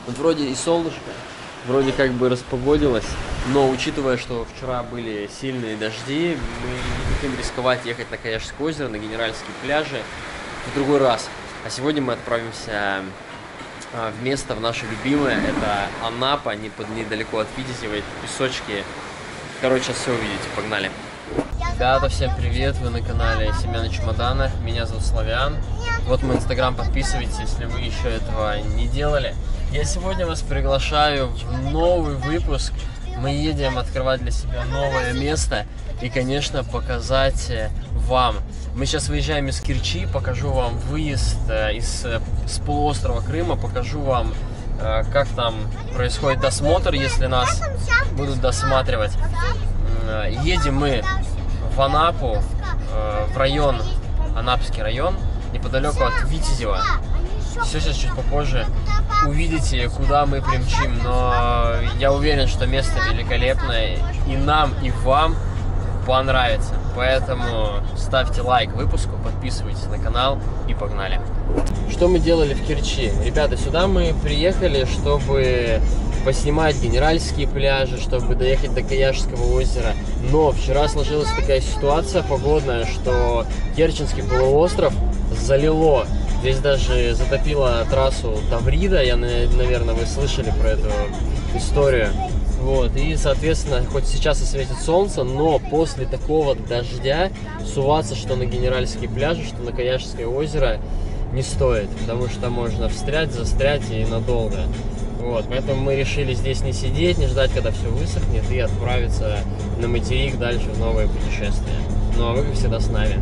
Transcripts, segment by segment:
Вот вроде и солнышко, вроде как бы распогодилось, но учитывая, что вчера были сильные дожди, мы не хотим рисковать ехать на Каяшское озеро, на Генеральские пляжи в другой раз. А сегодня мы отправимся в место, в наше любимое, это Анапа, недалеко от Витязева, песочки. Короче, сейчас все увидите, погнали. Ребята, всем привет, вы на канале Семья на чемоданах, меня зовут Славян. Вот мой инстаграм, подписывайтесь, если вы еще этого не делали. Я сегодня вас приглашаю в новый выпуск. Мы едем открывать для себя новое место и, конечно, показать вам. Мы сейчас выезжаем из Керчи, покажу вам выезд с полуострова Крыма, покажу вам, как там происходит досмотр, если нас будут досматривать. Едем мы в Анапу, в район, Анапский район, неподалеку от Витязева. Все сейчас чуть попозже увидите, куда мы примчим, но я уверен, что место великолепное и нам, и вам понравится. Поэтому ставьте лайк выпуску, подписывайтесь на канал и погнали. Что мы делали в Керчи? Ребята, сюда мы приехали, чтобы поснимать генеральские пляжи, чтобы доехать до Каяшского озера. Но вчера сложилась такая ситуация погодная, что Керченский полуостров залило. Здесь даже затопило трассу Таврида, наверное, вы слышали про эту историю. Вот, и, соответственно, хоть сейчас и светит солнце, но после такого дождя суваться что на генеральские пляжи, что на Каяшское озеро не стоит, потому что можно встрять, застрять и надолго. Вот, поэтому мы решили здесь не сидеть, не ждать, когда все высохнет, и отправиться на материк дальше в новое путешествие. Ну а вы, как всегда, с нами.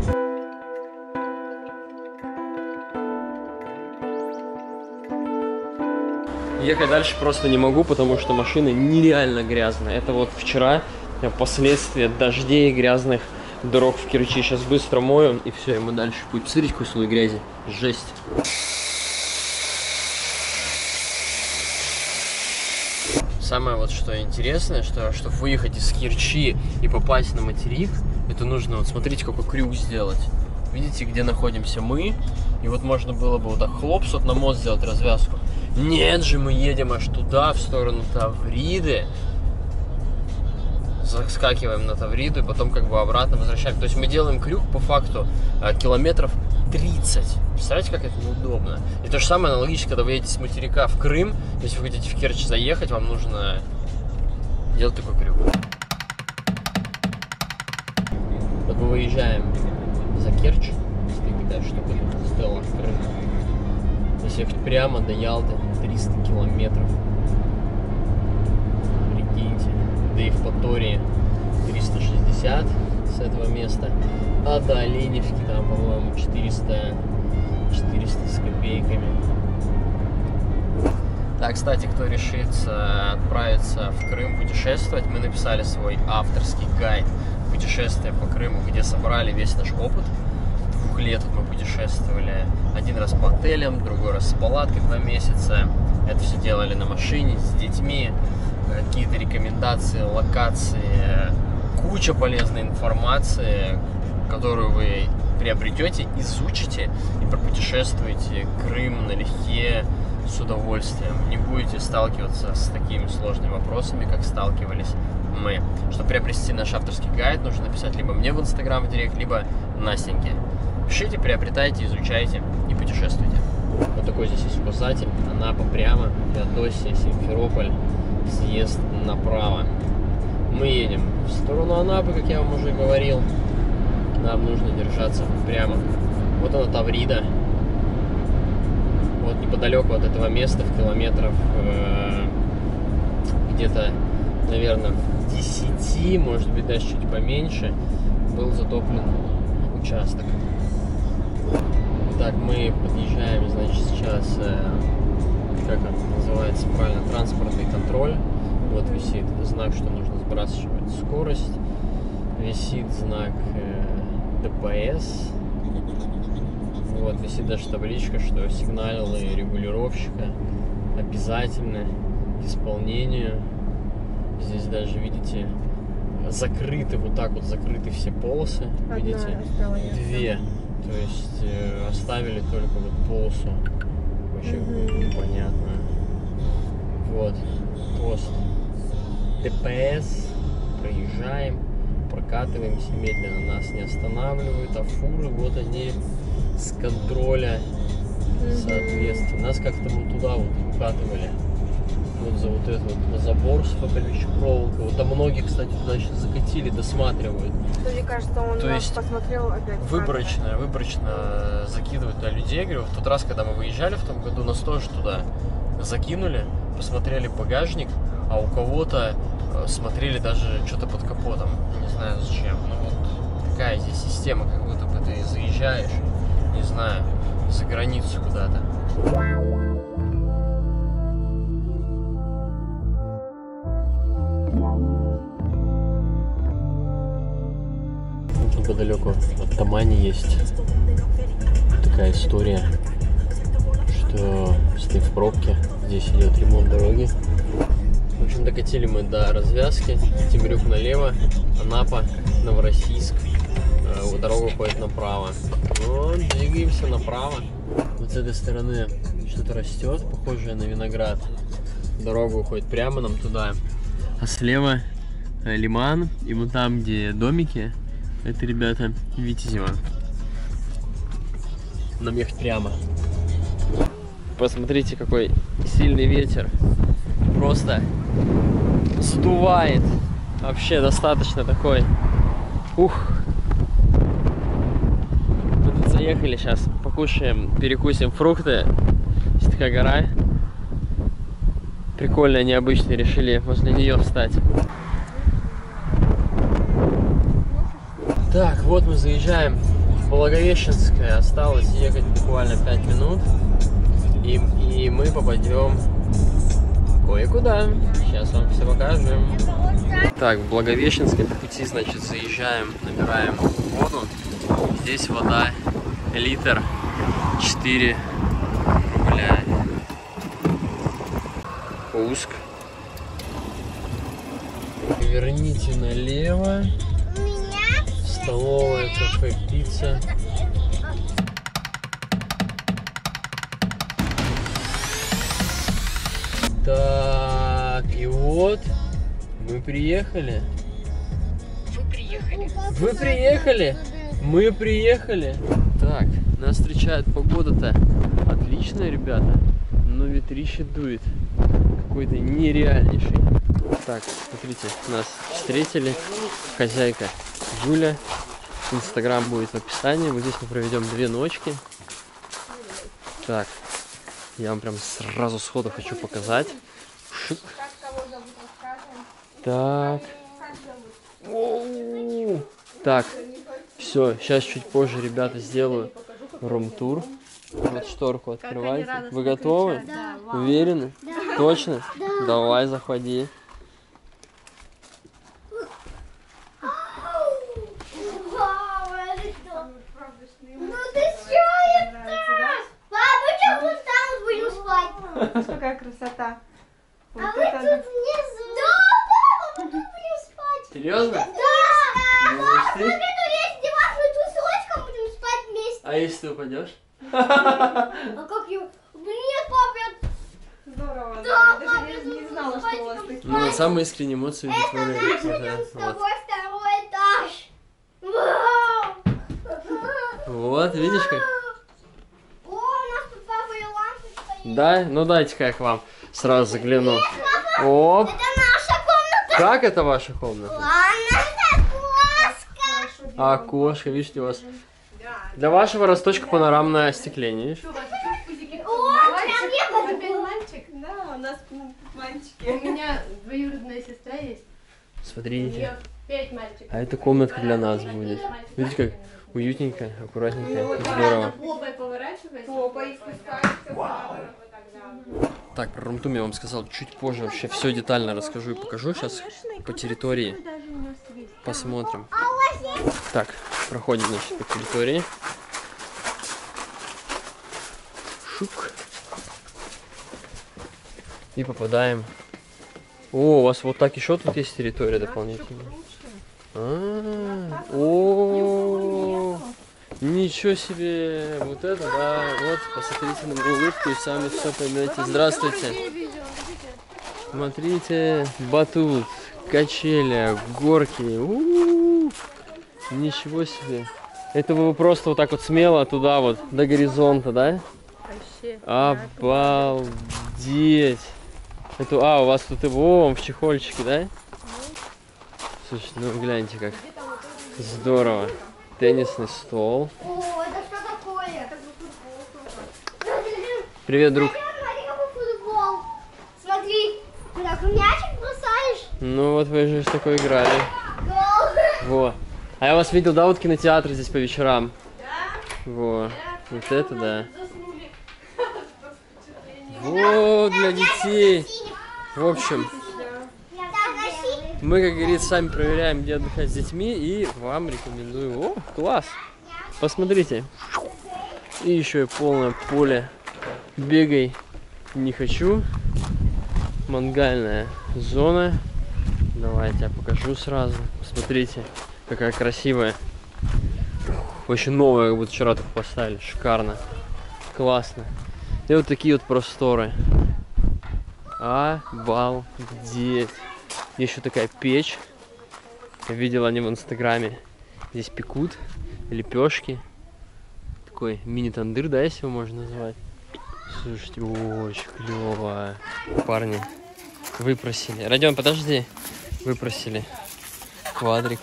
Ехать дальше просто не могу, потому что машина нереально грязная. Это вот вчера последствия дождей и грязных дорог в Керчи. Сейчас быстро мою, и все, и мы дальше путь. Посмотрите, какой слой грязи. Жесть. Самое вот что интересное, что чтобы выехать из Керчи и попасть на материк, это нужно, вот смотрите, какой крюк сделать. Видите, где находимся мы? И вот можно было бы вот так хлопс, вот на мост сделать развязку. Нет же, мы едем аж туда, в сторону Тавриды. Заскакиваем на Тавриду и потом как бы обратно возвращаем. То есть мы делаем крюк по факту километров 30. Представляете, как это неудобно? И то же самое аналогично, когда вы едете с материка в Крым. Если вы хотите в Керчь заехать, вам нужно делать такой крюк. Вот мы выезжаем за Керчь. Стоит такая штука, сделана в Крым. Если ехать прямо до Ялты, 300 километров. Прикиньте. До Евпатории 360 с этого места. А до Оленевки там, по-моему, 400 с копейками. Так, кстати, кто решится отправиться в Крым путешествовать, мы написали свой авторский гайд путешествия по Крыму, где собрали весь наш опыт. 2 лет мы путешествовали. Один раз по отелям, другой раз с палаткой 2 месяца. Это все делали на машине, с детьми. Какие-то рекомендации, локации, куча полезной информации, которую вы приобретете, изучите и пропутешествуете Крым налегке с удовольствием. Не будете сталкиваться с такими сложными вопросами, как сталкивались мы. Чтобы приобрести наш авторский гайд, нужно написать либо мне в инстаграм в директ, либо Настеньке. Пишите, приобретайте, изучайте и путешествуйте. Вот такой здесь есть указатель. Анапа прямо, Феодосия, Симферополь, съезд направо. Мы едем в сторону Анапы, как я вам уже говорил. Нам нужно держаться прямо. Вот она Таврида. Вот неподалеку от этого места, в километров где-то, наверное, в 10, может быть, даже чуть поменьше, был затоплен участок. Так, мы подъезжаем, значит, сейчас, как он называется правильно, транспортный контроль. Вот висит знак, что нужно сбрасывать скорость. Висит знак ДПС. Вот, висит даже табличка, что сигналы регулировщика обязательны к исполнению. Здесь даже, видите, закрыты, вот так вот закрыты все полосы. Видите? 2. То есть оставили только вот полосу. Вообще какую-то непонятную. ДПС, проезжаем, прокатываемся медленно, нас не останавливают, а фуры, вот они с контроля, соответственно. Нас как-то вот туда вот укатывали, вот за вот этот вот забор с колючей проволокой. Вот там многие, кстати, туда сейчас закатили, досматривают. Мне кажется, он То есть посмотрел опять. выборочно закидывают туда людей. Я говорю, в тот раз, когда мы выезжали в том году, нас тоже туда закинули, посмотрели багажник, а у кого-то смотрели даже что-то под капотом. Не знаю зачем. Ну вот такая здесь система, как будто бы ты заезжаешь, не знаю, за границу куда-то. Неподалеку от Тамани есть такая история, что стоит в пробке, здесь идет ремонт дороги. В общем, докатили мы до развязки, Темрюк налево, Анапа, Новороссийск, дорога уходит направо. Но двигаемся направо. Вот с этой стороны что-то растет, похожее на виноград. Дорога уходит прямо нам туда, а слева лиман, и вот там, где домики, это, ребята, Витязево. Нам ехать прямо. Посмотрите, какой сильный ветер. Просто сдувает. Вообще достаточно такой. Ух. Мы тут заехали сейчас, покушаем, перекусим фрукты. Есть такая гора. Прикольная, необычная. Решили возле нее встать. Так, вот мы заезжаем в Благовещенское. Осталось ехать буквально 5 минут. И мы попадем кое-куда. Сейчас вам все покажем. Так, в Благовещенское по пути, значит, заезжаем, набираем воду. Здесь вода литр 4 рубля. Пуск. Верните налево. Столовая, кафе, пицца. Так, и вот мы приехали. Вы приехали? Мы приехали. Так, нас встречает погода-то отличная, ребята. Но ветрище дует. Какой-то нереальнейший. Так, смотрите, нас встретили. Хозяйка Юля. Инстаграм будет в описании. Вот здесь мы проведем 2 ночки. Так, я вам прям сразу сходу хочу показать. Шик. Так. Оу. Так, все, сейчас чуть позже, ребята, сделаю рум-тур. Вот шторку открывайте. Вы готовы? Да. Уверены? Да. Точно? Да. Давай, заходи. Какая красота. Вот а это мы тут внизу. Да, папа, мы тут будем спать. Серьезно? Да. Ну, Вот это весь диван, мы тут с Олечкой будем спать вместе. А если ты упадешь? А как я? Нет, папа, я... здорово. Да, Я папа, даже я не знала, что у вас такие. Ну, самые искренние эмоции Это удовлетворяют. наш идем с Вот. тобой второй этаж. Вау. Вот, видишь как? О, у нас тут папа и лампочка есть. Да? Ну дайте-ка я к вам сразу загляну. Оп! Это наша комната. Как это ваша комната? Ладно, это кошка. А окошко, видите, у вас для вашего росточка панорамное остекление. Видишь? О, прям я Мальчик? Да, у нас мальчики. У меня двоюродная сестра есть. У Смотрите. нее 5 мальчиков. А это комнатка для нас будет. Видите, как уютненько, аккуратненько, здорово. Попой поворачивайся. Попой спускаешься. Так, про рум-тур я вам сказал чуть позже, вообще все детально расскажу и покажу. Сейчас по территории посмотрим. Так, проходим, значит, по территории. Шук. И попадаем. О, у вас вот так еще тут есть территория дополнительная. О, ничего себе! Вот это, да, вот, посмотрите на мою улыбку и сами все поймете. Здравствуйте! Смотрите, батут. качели, горки. Ничего себе. Это вы просто вот так вот смело туда вот, до горизонта, да? Вообще. Обалдеть. Это, у вас тут и в чехольчике, да? Слушайте, ну гляньте как здорово. Теннисный стол. О, это что такое? Это футбол. Привет, друг. Смотри, какой футбол. Смотри, ты так мячик бросаешь. Ну вот вы же с такой играли. Гол. Во. А я вас видел, да, вот кинотеатр здесь по вечерам? Да? Во. Вот это да. Заснули. Во, для детей. В общем, мы, как говорится, сами проверяем, где отдыхать с детьми, и вам рекомендую. О, класс! Посмотрите. И еще и полное поле. Бегай не хочу. Мангальная зона. Давайте я покажу сразу. Посмотрите, какая красивая. Очень новая, как будто вчера только поставили. Шикарно. Классно. И вот такие вот просторы. Обалдеть. Еще такая печь. Я видел они в инстаграме. Здесь пекут лепешки. Такой мини-тандыр, да, если его можно назвать. Слушайте, очень клево. Парни выпросили. Родион, подожди. Выпросили квадрик.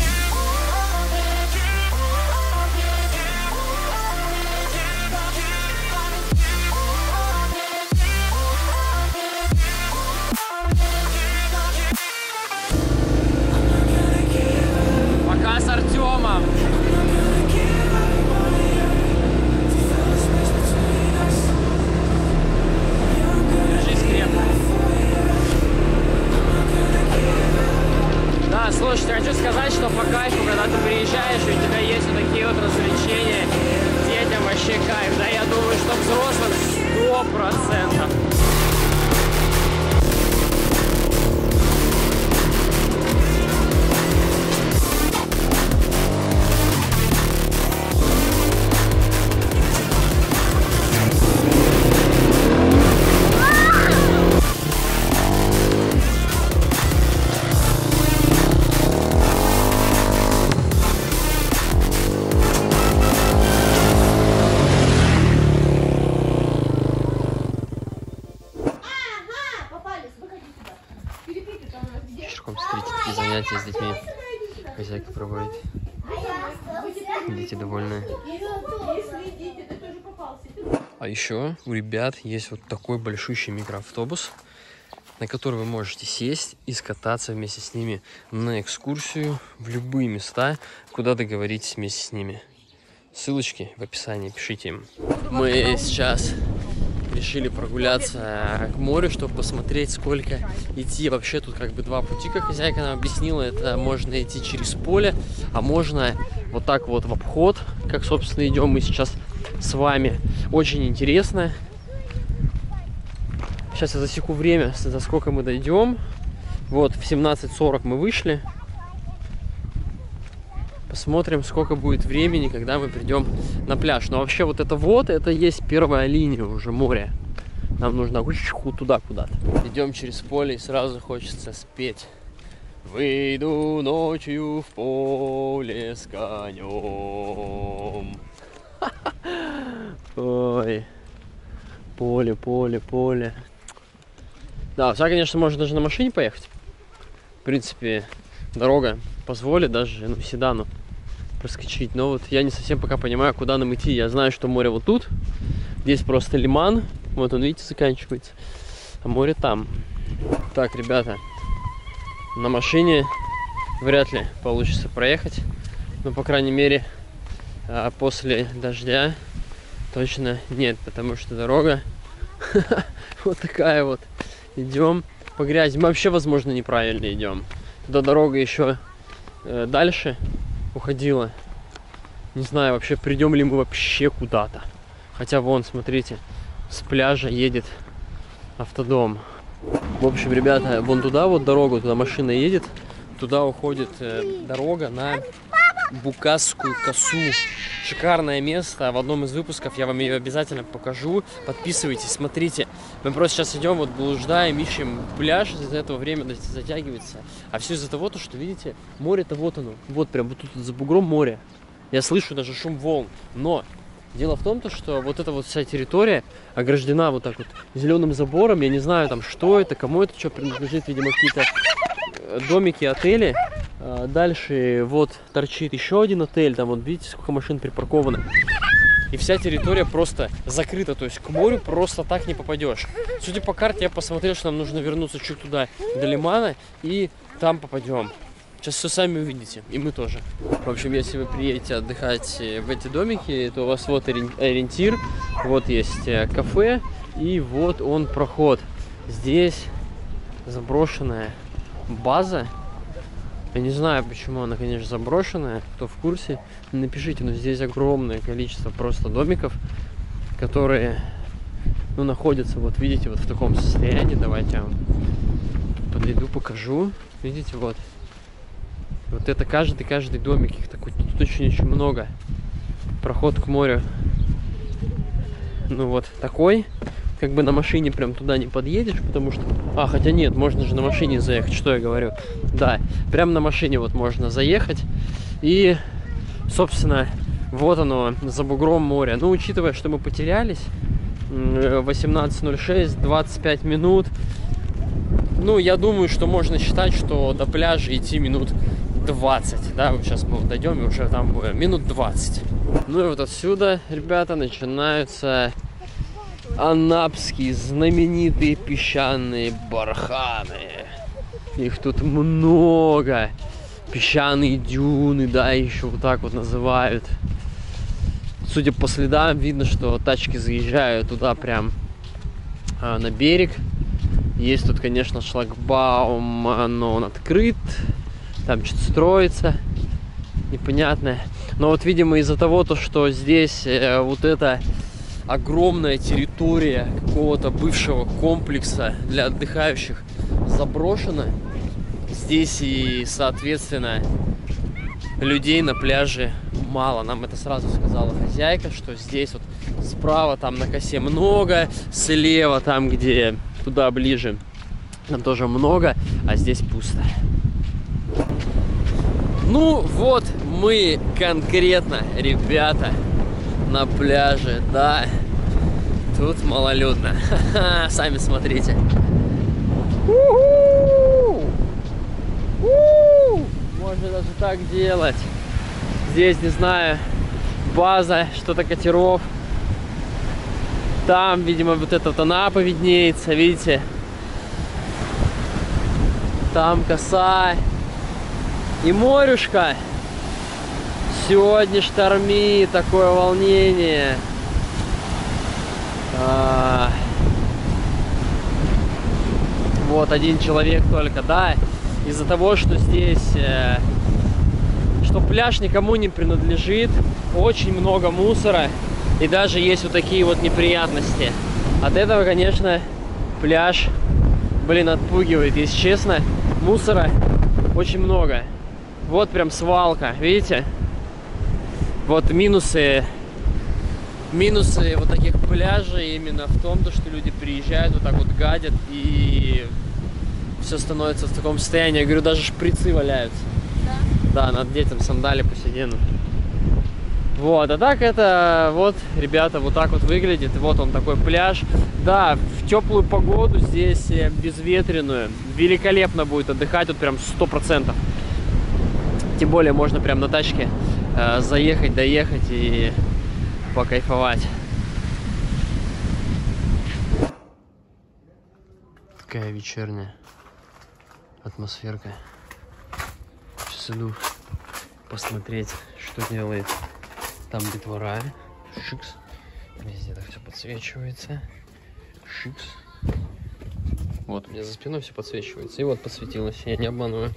Пока с Артемом. Держись крепко. Да, слушайте, хочу сказать, что по кайфу, когда ты приезжаешь, и у тебя есть вот такие вот развлечения, детям вообще кайф. Да, я думаю, что взрослым 100%. Смотрите, такие занятия с детьми. Хозяйка проводит. Дети довольны. А еще у ребят есть вот такой большущий микроавтобус, на который вы можете сесть и скататься вместе с ними на экскурсию в любые места, куда договоритесь вместе с ними. Ссылочки в описании, пишите им. Мы сейчас решили прогуляться к морю, чтобы посмотреть, сколько идти. Вообще тут как бы два пути, как хозяйка нам объяснила. Это можно идти через поле, а можно вот так вот в обход, как, собственно, идем мы сейчас с вами. Очень интересно. Сейчас я засеку время, за сколько мы дойдем. Вот, в 17:40 мы вышли. Посмотрим, сколько будет времени, когда мы придем на пляж. Но вообще вот это есть первая линия уже моря. Нам нужно туда куда-то. Идем через поле, и сразу хочется спеть. Выйду ночью в поле с конем. Ой. Поле, поле, поле. Да, сюда, конечно, можно даже на машине поехать. В принципе, дорога позволит даже седану проскочить. Но вот я не совсем пока понимаю, куда нам идти. Я знаю, что море вот тут. Здесь просто лиман. Вот он, видите, заканчивается. А море там. Так, ребята, на машине вряд ли получится проехать. Но, по крайней мере, после дождя точно нет. Потому что дорога вот такая вот. Идем по грязи. Мы вообще, возможно, неправильно идем. Туда дорога еще дальше уходила. Не знаю, вообще придем ли мы вообще куда-то. Хотя вон, смотрите, с пляжа едет автодом. В общем, ребята, вон туда вот дорога, туда машина едет. Туда уходит дорога на Букасскую косу. Шикарное место. В одном из выпусков я вам ее обязательно покажу. Подписывайтесь, смотрите. Мы просто сейчас идем, вот блуждаем, ищем пляж, из-за этого время затягивается. А все из-за того, что, видите, море-то вот оно. Вот прям вот тут за бугром море. Я слышу даже шум волн. Но дело в том, что вот эта вот вся территория ограждена вот так вот зеленым забором. Я не знаю, там, что это, кому это что принадлежит. Видимо, какие-то домики, отели. Дальше вот торчит еще один отель. Там вот видите, сколько машин припарковано. И вся территория просто закрыта. То есть к морю просто так не попадешь. Судя по карте, я посмотрел, что нам нужно вернуться чуть туда, до лимана. И там попадем. Сейчас все сами увидите, и мы тоже. В общем, если вы приедете отдыхать в эти домики, то у вас вот ориентир, вот есть кафе, и вот он проход. Здесь заброшенная база. Я не знаю, почему она, конечно, заброшенная, кто в курсе, напишите, но здесь огромное количество просто домиков, которые, ну, находятся, вот видите, вот в таком состоянии. Давайте я вам подойду, покажу. Видите, вот. Вот это каждый домик, их такой, тут очень много. Проход к морю. Ну вот такой. Как бы на машине прям туда не подъедешь, потому что... А, хотя нет, можно же на машине заехать, что я говорю. Да, прям на машине вот можно заехать. И, собственно, вот оно, за бугром моря. Ну, учитывая, что мы потерялись, 18:06, 25 минут. Ну, я думаю, что можно считать, что до пляжа идти минут 20, да, вот сейчас мы дойдем и уже там минут 20. Ну и вот отсюда, ребята, начинаются анапские знаменитые песчаные барханы. Их тут много. Песчаные дюны, да, еще вот так вот называют. Судя по следам, видно, что тачки заезжают туда прям на берег. Есть тут, конечно, шлагбаум, но он открыт. Там что-то строится непонятное. Но вот, видимо, из-за того, что здесь вот эта огромная территория какого-то бывшего комплекса для отдыхающих заброшена, здесь и, соответственно, людей на пляже мало. Нам это сразу сказала хозяйка, что здесь вот справа там на косе много, слева там, где туда ближе, там тоже много, а здесь пусто. Ну вот мы конкретно, ребята, на пляже, да. Тут малолюдно. Ха-ха, сами смотрите. Можно даже так делать. Здесь, не знаю, база, что-то катеров. Там, видимо, вот эта вот Анапа виднеется, видите? Там коса. И морюшка. Сегодня штормит, такое волнение. Вот один человек только, да. Из-за того, что здесь, что пляж никому не принадлежит, очень много мусора. И даже есть вот такие вот неприятности. От этого, конечно, пляж, блин, отпугивает. Если честно, мусора очень много. Вот прям свалка, видите? Вот минусы вот таких пляжей именно в том, что люди приезжают, вот так вот гадят, и все становится в таком состоянии. Я говорю, даже шприцы валяются. Да? Да, надо детям сандали посидену. Вот, а так это вот, ребята, вот так вот выглядит. Вот он такой пляж. Да, в теплую погоду здесь, безветренную, великолепно будет отдыхать, вот прям 100%. Тем более можно прям на тачке заехать, доехать и покайфовать. Такая вечерняя атмосферка. Сейчас иду посмотреть, что делает там детвора. Шикс. Везде так все подсвечивается. Шикс. Вот, у меня за спиной все подсвечивается. И вот подсветилось, я не обманываю.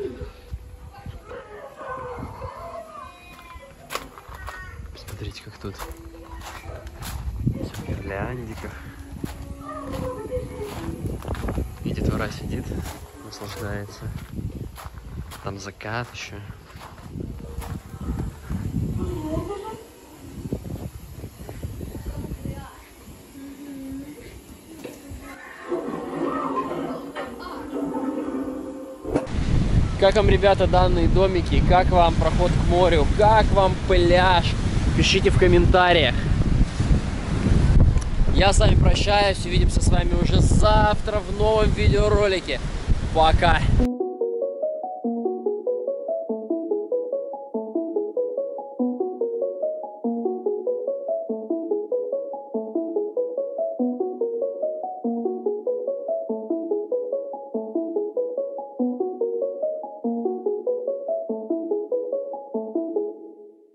Смотрите, как тут все гирляндиков. И детвора сидит, наслаждается. Там закат еще. Как вам, ребята, данные домики? Как вам проход к морю? Как вам пляж? Пишите в комментариях. Я с вами прощаюсь. Увидимся с вами уже завтра в новом видеоролике. Пока!